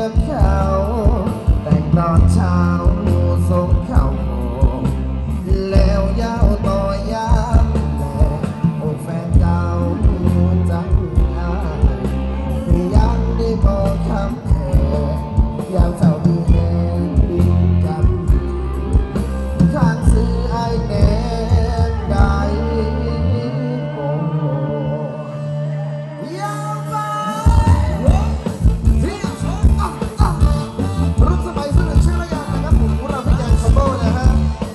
เขาแต่งตอนเช้าส่งเข้าแล้วยาวต่อยามแลโอ้แฟนเก่าจังอายยังได้บอกคำแทนยามเศร้าดีแน่ดีกันข้างซื้อไอแน่ได้โอ้ยาวไปที่สองรุ่นสมัยสุดชื่อระยะนะครับผมเราพี่แดงคอมโบนะฮะ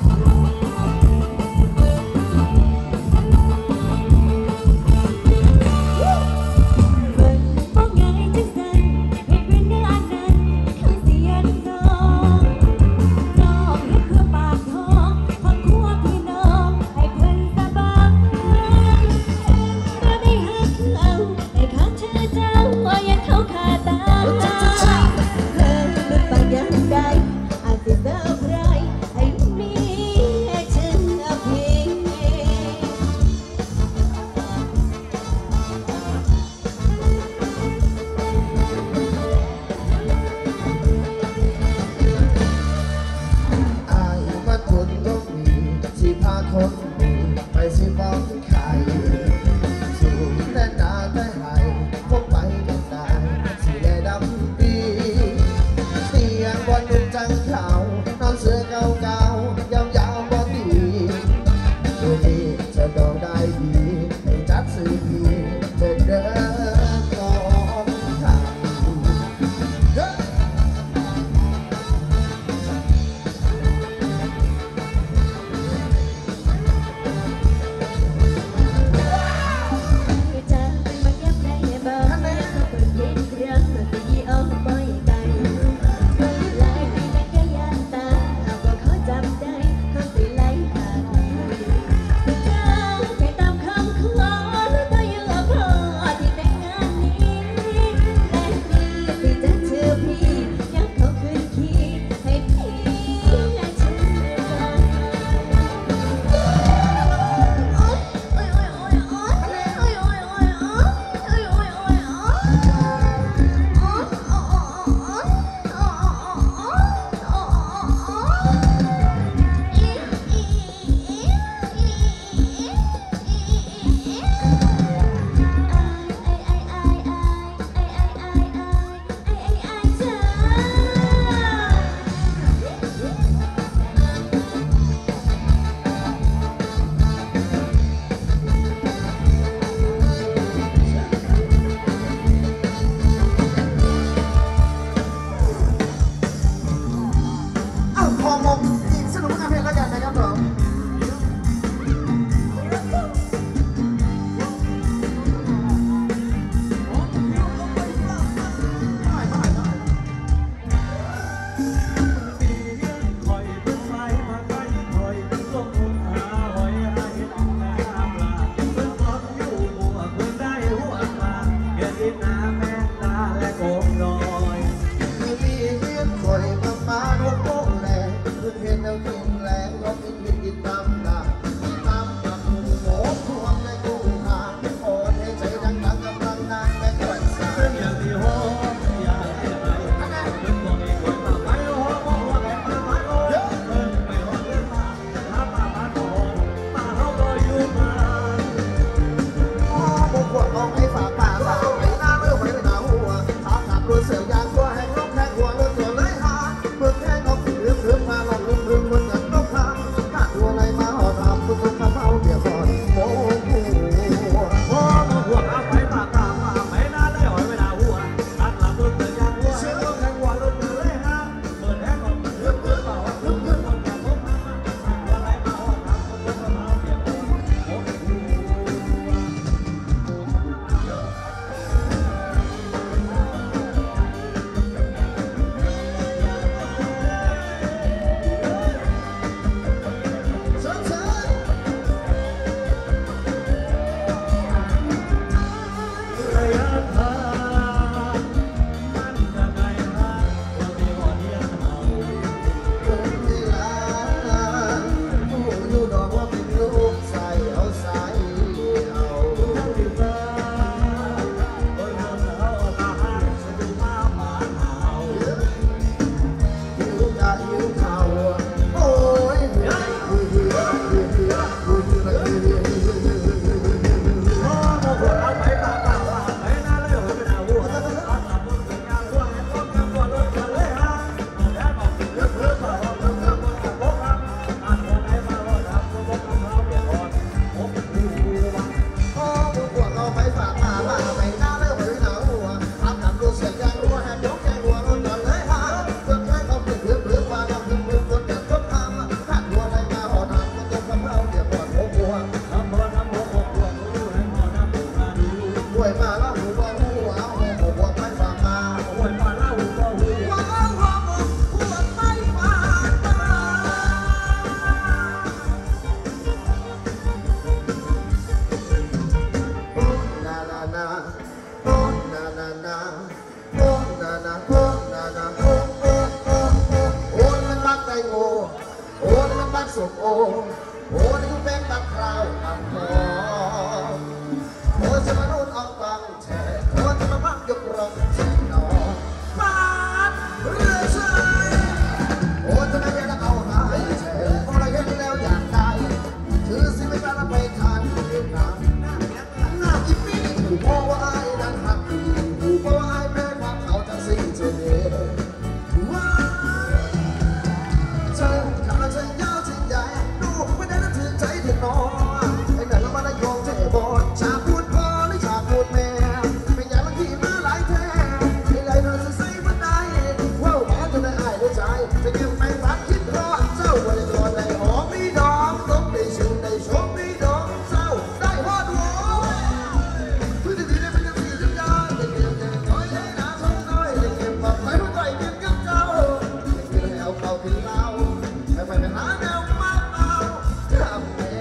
คนดีไปสิฟ้องใครสู่แต่ตาแต่ไหลพบไปกันได้สิได้ดำปีเสียงบอลนุ่มจังขาวนอนเสื้อเก่าๆยาวๆบอลดีดูดีจะโดนได้ดีให้จัดสื่อดีจะเดินก่อนทางกสุกโอ้นี่กูเป็นบักคราวบักคอโอ้จะมาโดนเอาตังแช่โอ้จะมาพักยกรองที่นอนบ้านเรือใช่โอ้จะมาแย่แล้วเอาหายแช่พอเราเห็นแล้วอยากได้ถือสิไม่กล้าไปทานเวียดนามหน้าอีปีถูกเพราะว่าไอ้นั่นหักถูกเพราะว่าไอ้แม่ความเขาจะสิ้นเจเนว้าเธอทำอะไรยาวที่ใหญ่ดูไม่ได้น่าถือใจเธอนอนไอ้นั่นละมันโยงเทบอลชาพูดพอหรือชาพูดแม่ไม่อยากลังที่มาหลายแท้ที่ไรเธอจะใส่มันได้ว้าวแม้จะได้อายด้วยใจจะเก็บไม่รักคิดรอดเจ้าวันก่อนได้หอมไม่ดองต้องได้ชื่นได้ชมไม่ดองเจ้าได้ฮอดหัวทุกทีได้เป็นสิ่งที่ยากได้เก็บได้น้อยได้น้ำสองน้อยได้เก็บความไปหัวใจเก็บกับเจ้าได้กินแล้วเขากินเหล้าไปหาแนวมาเอาทำแม่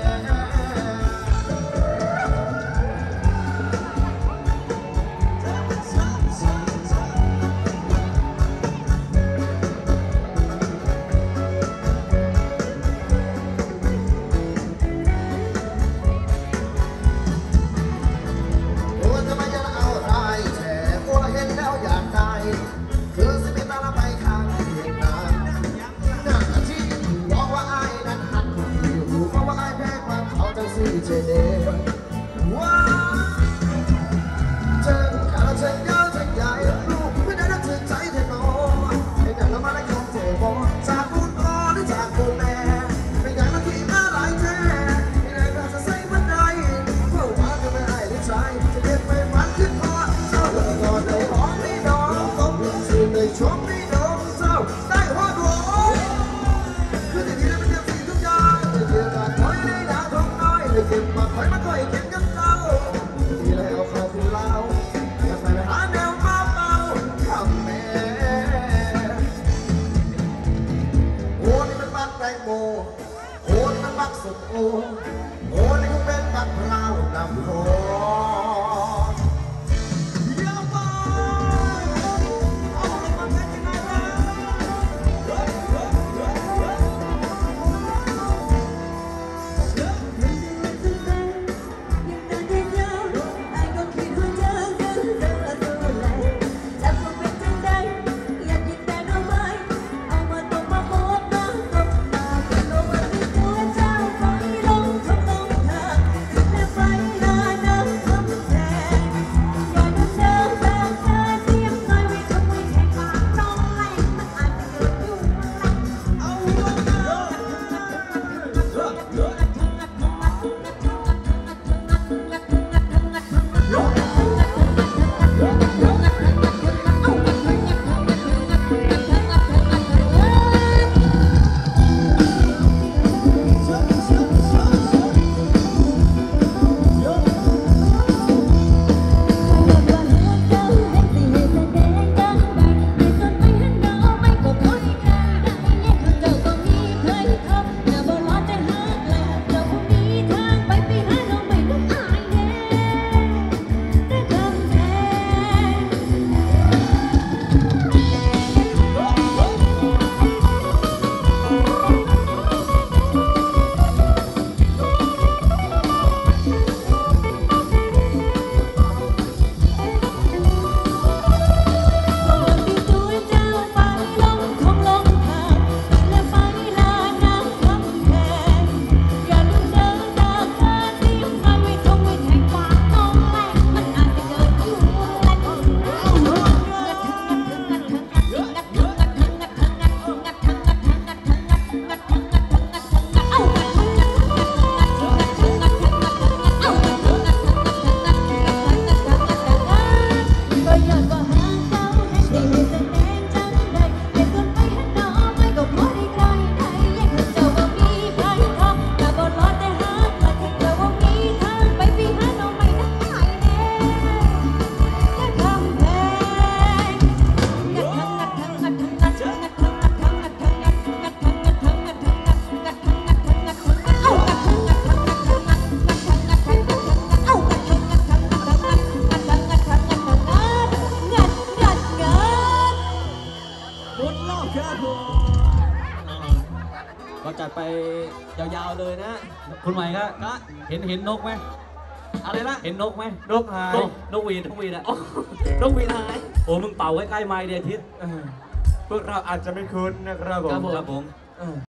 เจเดว้าเจอข้าเจอยาวเจใหญ่ลูกไม่ได้รักถึงใจเธอนอนไอ้นั่นละมาได้ของเทบอจากบุญพ่อหรือจากบุญแม่ไม่อยากมาที่มาหลายแท้ไม่ได้ก็จะใส่บันไดเพื่อว่าจะไม่ให้ได้ใจจะเก็บไปฝันขึ้นพอเจ้าเลิกก่อนได้หอมไม่ดองต้องมีชื่อได้ชมไม่ดองเจ้าได้ฮอดหัวคือที่นี่เป็นอย่างสิ่งทุกอย่างจะเจอกันถอยได้ดาวทองน้อยได้เก็บมาคอยมาคอยเก็บกับเจ้าที่แล้วเขาคือเราอยากไปหาแนวมาเป่าคำแม่โอ้นี่มันบักแตงโมโอ้นี่มันบักสุกโอ้นี่กูเป็นบักพร้าวดำโคก็จัดไปยาวๆเลยนะคุณใหม่ก็ก็เห็นนกไหมอะไรนะเห็นนกไหมนกหายนกหวีดอะโอ้นกหวีดหายโอ้มึงเป่าใกล้ๆไม้เดียวทิศพวกเราอาจจะไม่คุ้นนะครับผมครับผม